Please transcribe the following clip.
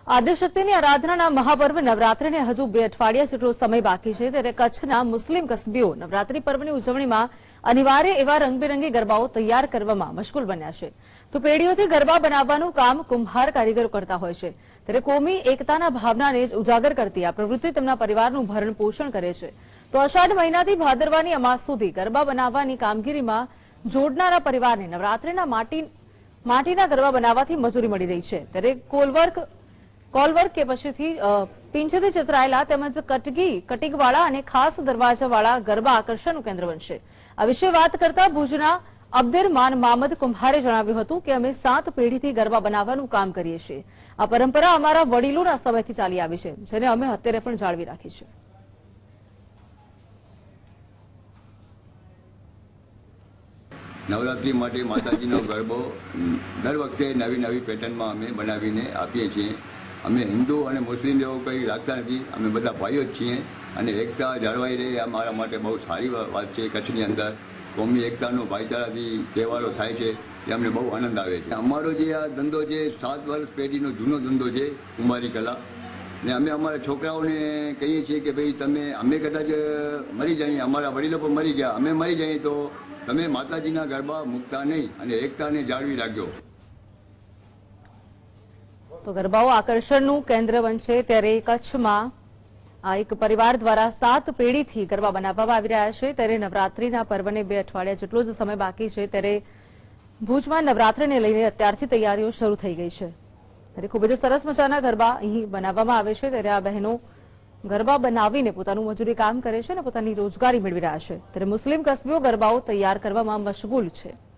આદિશક્તિની આરાધનાના મહાપર્વ નવરાત્રિને હજુ 2 અઠવાડિયા જેટલો સમય બાકી છે, ત્યારે કચ્છના મુસ્લિમ કસ્બીઓ નવરાત્રી પર્વની ઉજવણીમાં અનિવાર્ય એવા રંગબેરંગી ગરબાઓ તૈયાર કરવામાં મશગુલ બન્યા છે. તો પેઢીઓથી ગરબા બનાવવાનું કામ કુંભાર કારીગરો કરતા હોય છે, ત્યારે કોમી એકતાના ભાવનાને જ ઉજાગર કરતી આ પ્રવૃત્તિ તેમના પરિવારનું ભરણ પોષણ કરે છે. તો અષાઢ મહિનાથી ભાદરવાની અમાસ સુધી ગરબા બનાવવાની કામગીરીમાં જોડનારા પરિવારને નવરાત્રિના માટીના ગરબા બનાવવાથી મજૂરી મળી રહી છે. ત્યારે કોલવર્ક કે પછીથી પીંછેથી ચિતરાયેલા તેમજ કટીકવાળા અને ખાસ દરવાજાવાળા ગરબા આકર્ષણનું કેન્દ્ર બનશે. આ વિશે વાત કરતા ભુજના અબ્દુરમાન મામદ કુંભારે જણાવ્યું હતું કે અમે 7 પેઢીથી ગરબા બનાવવાનું કામ કરીએ છીએ. આ પરંપરા અમારા વડીલોના સમયથી ચાલી આવી છે, જેને અમે અત્યારે પણ જાળવી રાખી છે. નવરાત્રી માટે માતાજીનો ગરબો દર વખતે નવી નવી પેટર્નમાં અમે બનાવીને આપીએ છીએ. અમે હિન્દુ અને મુસ્લિમ જેવું કંઈ રાખતા નથી, અમે બધા ભાઈઓ જ છીએ અને એકતા જળવાઈ રહે આ મારા માટે બહુ સારી વાત છે. કચ્છની અંદર કોમી એકતાનો ભાઈચારાથી તહેવારો થાય છે એ અમને બહુ આનંદ આવે છે. અમારો જે આ ધંધો છે 7 વર્ષ પેઢીનો જૂનો ધંધો છે કુંભારી કલા, ને અમે અમારા છોકરાઓને કહીએ છીએ કે ભાઈ તમે અમે કદાચ મરી જઈએ, અમારા વડીલો પણ મરી ગયા, અમે મરી જઈએ તો તમે માતાજીના ગરબા મૂકતા નહીં અને એકતાને જાળવી રાખજો. તો ગરબાઓ આકર્ષણનું કેન્દ્ર બનશે, ત્યારે કચ્છમાં આ એક પરિવાર દ્વારા 7 પેઢીથી ગરબા બનાવવામાં આવી રહ્યા છે. ત્યારે નવરાત્રીના પર્વને 2 અઠવાડિયા જેટલો જ સમય બાકી છે, ત્યારે ભુજમાં નવરાત્રીને લઈને અત્યારથી તૈયારીઓ શરૂ થઈ ગઈ છે. ત્યારે ખૂબ જ સરસ મજાના ગરબા અહીં બનાવવામાં આવે છે. ત્યારે આ બહેનો ગરબા બનાવીને પોતાનું મજૂરી કામ કરે છે અને પોતાની રોજગારી મેળવી રહ્યા છે. ત્યારે મુસ્લિમ કસ્બીઓ ગરબાઓ તૈયાર કરવામાં મશગુલ છે.